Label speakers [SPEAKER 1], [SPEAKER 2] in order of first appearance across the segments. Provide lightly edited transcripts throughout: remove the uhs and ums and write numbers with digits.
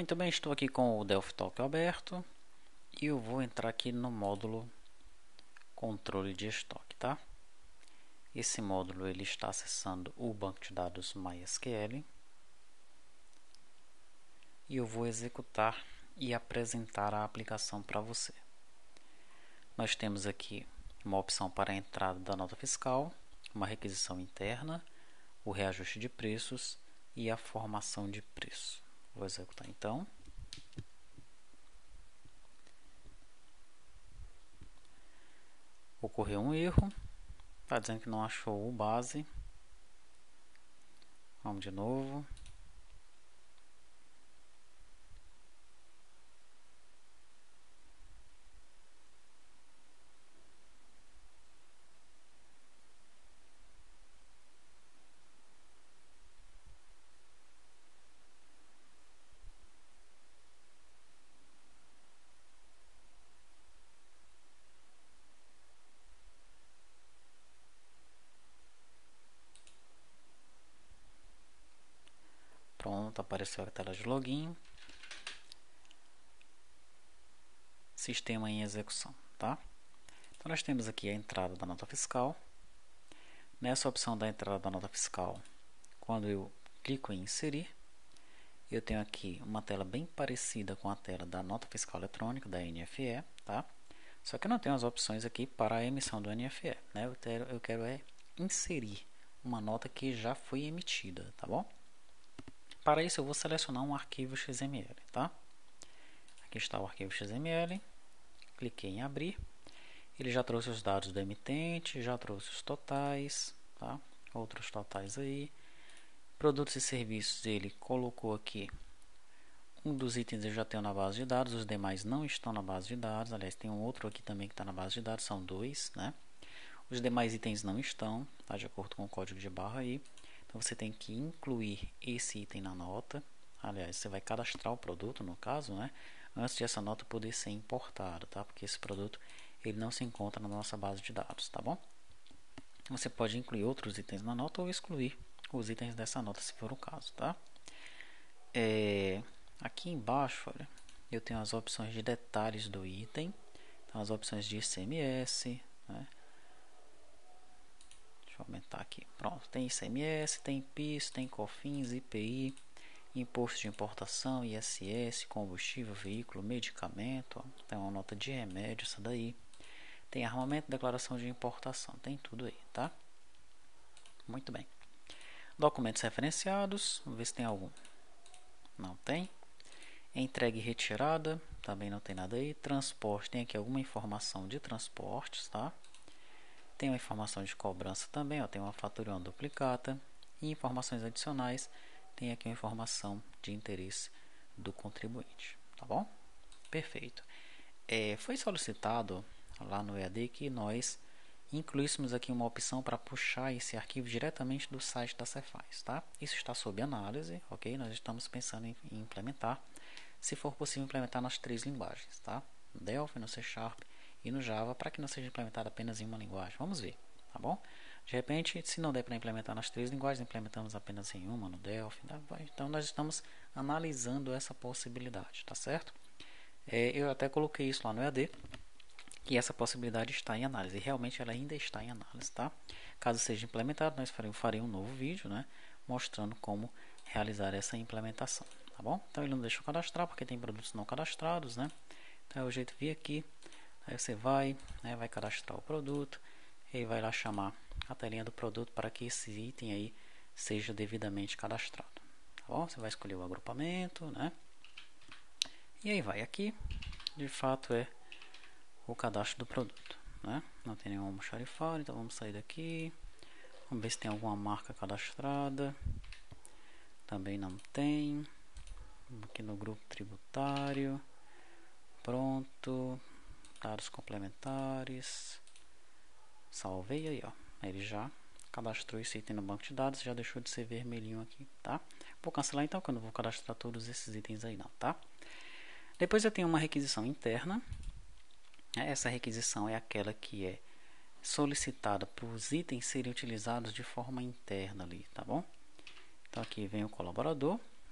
[SPEAKER 1] Muito bem, estou aqui com o Delphi Talk aberto e eu vou entrar aqui no módulo controle de estoque, tá? Esse módulo ele está acessando o banco de dados MySQL e eu vou executar e apresentar a aplicação para você. Nós temos aqui uma opção para a entrada da nota fiscal, uma requisição interna, o reajuste de preços e a formação de preço. Vou executar então. Ocorreu um erro, está dizendo que não achou o base. Vamos de novo. Pronto, apareceu a tela de login. Sistema em execução, tá? Então nós temos aqui a entrada da nota fiscal. Nessa opção da entrada da nota fiscal, quando eu clico em inserir, eu tenho aqui uma tela bem parecida com a tela da nota fiscal eletrônica, da NFE, tá? Só que eu não tenho as opções aqui para a emissão do NFE, né? Eu quero inserir uma nota que já foi emitida, tá bom? Para isso eu vou selecionar um arquivo XML, tá? Aqui está o arquivo XML, cliquei em abrir, ele já trouxe os dados do emitente, já trouxe os totais, tá? Outros totais aí. Produtos e serviços, ele colocou aqui um dos itens eu já tenho na base de dados, os demais não estão na base de dados. Aliás, tem um outro aqui também que está na base de dados, são dois, né? Os demais itens não estão, tá? De acordo com o código de barra aí. Então você tem que incluir esse item na nota. Aliás, você vai cadastrar o produto, no caso, né? Antes de essa nota poder ser importada, tá? Porque esse produto ele não se encontra na nossa base de dados, tá bom? Você pode incluir outros itens na nota ou excluir os itens dessa nota, se for o caso, tá? Aqui embaixo, olha, eu tenho as opções de detalhes do item, então as opções de ICMS, né? Deixa eu aumentar aqui. Pronto, tem ICMS, tem PIS, tem COFINS, IPI, imposto de importação, ISS, combustível, veículo, medicamento, ó. Tem uma nota de remédio, essa daí. Tem armamento, declaração de importação, tem tudo aí, tá? Muito bem. Documentos referenciados, vamos ver se tem algum. Não tem. Entrega e retirada, também não tem nada aí. Transporte, tem aqui alguma informação de transportes, tá? Tem uma informação de cobrança também, ó, tem uma fatura e uma duplicata. E informações adicionais, tem aqui uma informação de interesse do contribuinte, tá bom? Perfeito. Foi solicitado lá no EAD que nós incluíssemos aqui uma opção para puxar esse arquivo diretamente do site da Cefaz, tá? Isso está sob análise, ok? Nós estamos pensando em implementar, se for possível implementar nas três linguagens, tá? No Delphi, no C# e no Java, para que não seja implementado apenas em uma linguagem. Vamos ver, tá bom? De repente, se não der para implementar nas três linguagens, implementamos apenas em uma, no Delphi, tá? Então nós estamos analisando essa possibilidade, tá certo? Eu até coloquei isso lá no EAD, que essa possibilidade está em análise, e realmente ela ainda está em análise, tá? Caso seja implementado, nós farei um novo vídeo, né, mostrando como realizar essa implementação, tá bom? Então ele não deixa eu cadastrar, porque tem produtos não cadastrados, né? Então é o jeito de vir aqui, aí você vai, né, vai cadastrar o produto, e vai lá chamar a telinha do produto para que esse item aí seja devidamente cadastrado, tá bom? Você vai escolher o agrupamento, né? E aí vai aqui, de fato é o cadastro do produto, né? Não tem nenhum almoxarifado, então vamos sair daqui. Vamos ver se tem alguma marca cadastrada. Também não tem. Aqui no grupo tributário. Pronto. Dados complementares. Salvei aí, ó. Ele já cadastrou esse item no banco de dados, já deixou de ser vermelhinho aqui, tá? Vou cancelar então, que eu não vou cadastrar todos esses itens aí não, tá? Depois eu tenho uma requisição interna. Essa requisição é aquela que é solicitada para os itens serem utilizados de forma interna ali, tá bom? Então aqui vem o colaborador,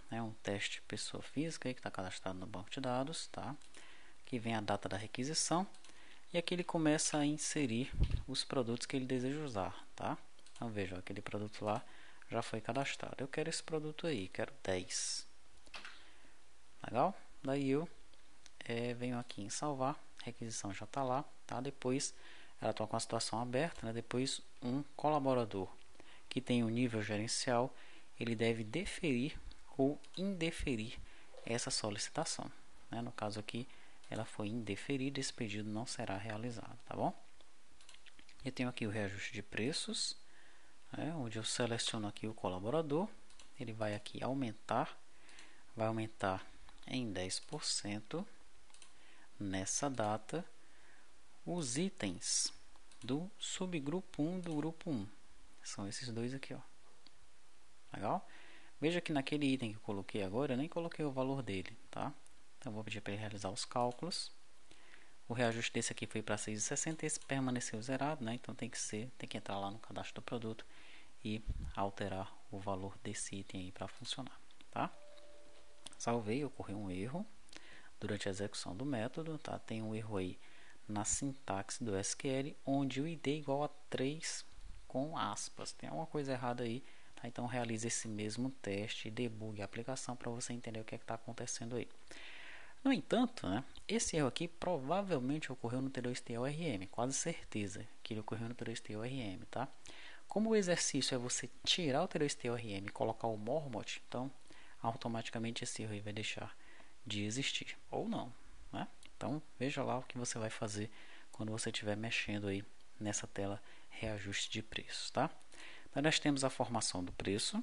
[SPEAKER 1] né, um teste pessoa física que está cadastrado no banco de dados, tá? Aqui vem a data da requisição e aqui ele começa a inserir os produtos que ele deseja usar, tá? Então veja, aquele produto lá já foi cadastrado. Eu quero esse produto aí, quero 10. Legal? Daí eu venho aqui em salvar, a requisição já está lá, tá? Depois ela está com a situação aberta, né? Depois um colaborador que tem um nível gerencial, ele deve deferir ou indeferir essa solicitação, né? No caso aqui, ela foi indeferida, esse pedido não será realizado, tá bom? Eu tenho aqui o reajuste de preços, né? Onde eu seleciono aqui o colaborador, ele vai aqui aumentar, vai aumentar em 10% nessa data os itens do subgrupo 1 do grupo 1. São esses dois aqui, ó. Legal? Veja que naquele item que eu coloquei agora, eu nem coloquei o valor dele, tá? Então, eu vou pedir para ele realizar os cálculos. O reajuste desse aqui foi para 6,60, esse permaneceu zerado, né? Então, tem que entrar lá no cadastro do produto e alterar o valor desse item aí para funcionar, tá? Salvei, ocorreu um erro durante a execução do método, tá? Tem um erro aí na sintaxe do SQL, onde o ID é igual a 3 com aspas. Tem alguma coisa errada aí, tá? Então realize esse mesmo teste e debugue a aplicação para você entender o que está acontecendo aí. No entanto, né, esse erro aqui provavelmente ocorreu no T2TORM, quase certeza que ele ocorreu no T2TORM, tá? Como o exercício é você tirar o T2TORM e colocar o Mormot, então automaticamente esse erro aí vai deixar de existir, ou não, né? Então veja lá o que você vai fazer quando você estiver mexendo aí nessa tela reajuste de preços, tá? Então nós temos a formação do preço.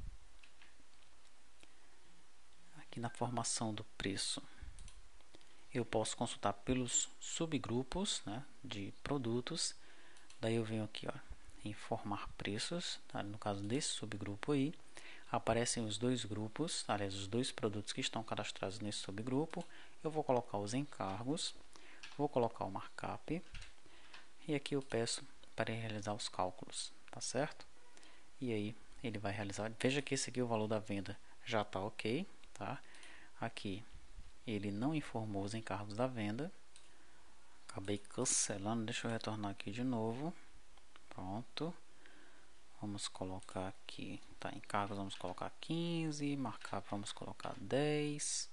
[SPEAKER 1] Aqui na formação do preço eu posso consultar pelos subgrupos, né, de produtos. Daí eu venho aqui, ó, informar preços, tá? No caso desse subgrupo aí, aparecem os dois grupos, aliás, os dois produtos que estão cadastrados nesse subgrupo. Eu vou colocar os encargos, vou colocar o markup e aqui eu peço para ele realizar os cálculos, tá certo? E aí ele vai realizar. Veja que esse aqui, o valor da venda já está ok, tá? Aqui ele não informou os encargos da venda, acabei cancelando. Deixa eu retornar aqui de novo. Pronto, vamos colocar aqui, tá? Encargos vamos colocar 15, markup vamos colocar 10.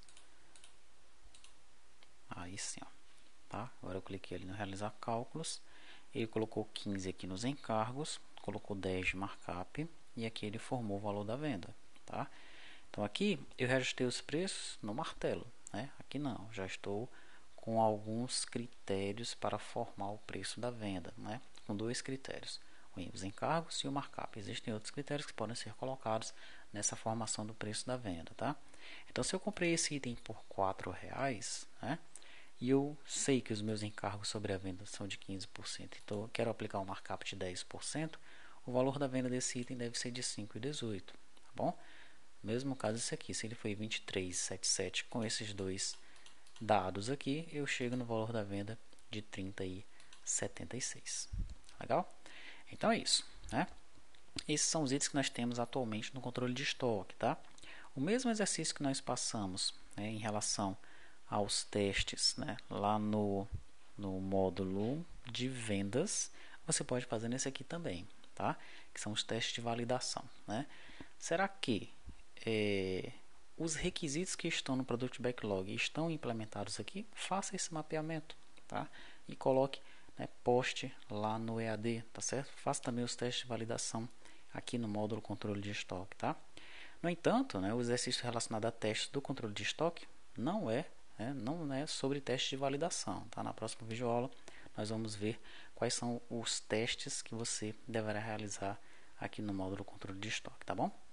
[SPEAKER 1] Aí sim, ó, tá? Agora eu cliquei ali no realizar cálculos, ele colocou 15 aqui nos encargos, colocou 10 de markup e aqui ele formou o valor da venda, tá? Então aqui eu reajustei os preços no martelo, né? Aqui não, já estou com alguns critérios para formar o preço da venda, né? Com dois critérios, os encargos e o markup. Existem outros critérios que podem ser colocados nessa formação do preço da venda, tá? Então se eu comprei esse item por R$4, né? E eu sei que os meus encargos sobre a venda são de 15%, então eu quero aplicar um markup de 10%, o valor da venda desse item deve ser de 5,18, tá bom? Mesmo caso esse aqui, se ele foi 23,77 com esses dois dados aqui, eu chego no valor da venda de 30,76. Legal? Então é isso, né? Esses são os itens que nós temos atualmente no controle de estoque, tá? O mesmo exercício que nós passamos, né, em relação aos testes, né, lá no módulo de vendas, você pode fazer nesse aqui também, tá? Que são os testes de validação, né? Será que os requisitos que estão no Product Backlog estão implementados aqui? Faça esse mapeamento, tá? E coloque, né, poste lá no EAD, tá certo? Faça também os testes de validação aqui no módulo controle de estoque, tá? No entanto, né, o exercício relacionado a testes do controle de estoque não é sobre testes de validação, tá? Na próxima videoaula nós vamos ver quais são os testes que você deverá realizar aqui no módulo controle de estoque, tá bom?